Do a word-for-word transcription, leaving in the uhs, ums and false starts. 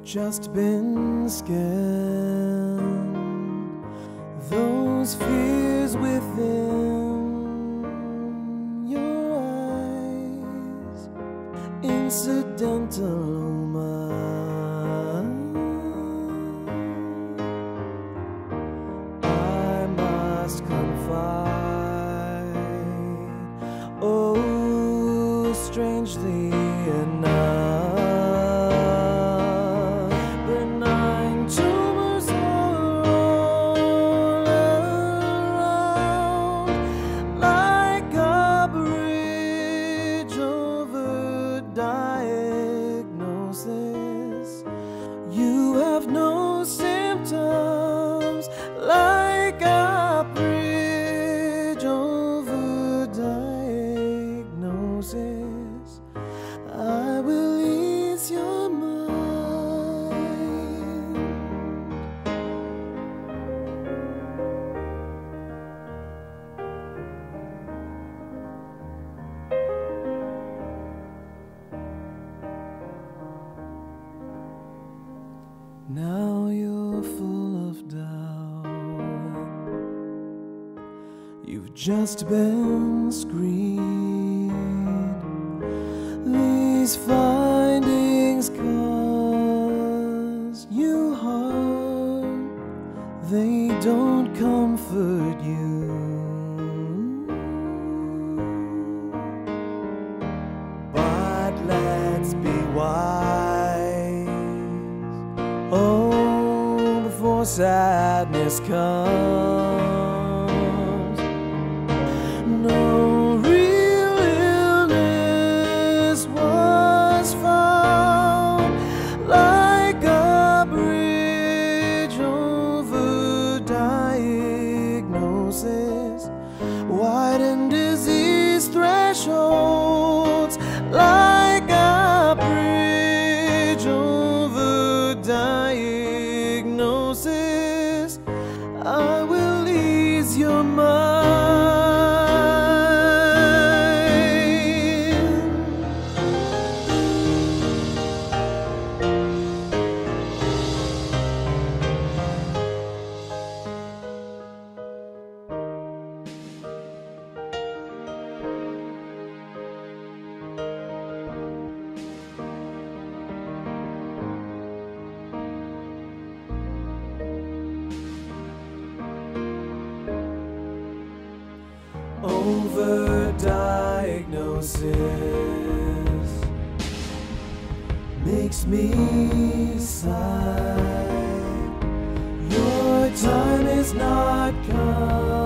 just been scanned. Those fears within your eyes, Incidentaloma. I must confide, oh, strangely enough, benign tumours are all around, like a bridge over diagnosis. You have no symptoms, like a bridge over diagnosis. I will ease your mind. Now you're full of doubt. You've just been screened. These findings cause you harm. They don't comfort you. But let's be wise, oh, before sadness comes. No real illness was found, like a bridge over diagnosis. Widen disease thresholds, like a bridge over diagnosis. I will ease your mind. Overdiagnosis makes me sigh. Your time is not come.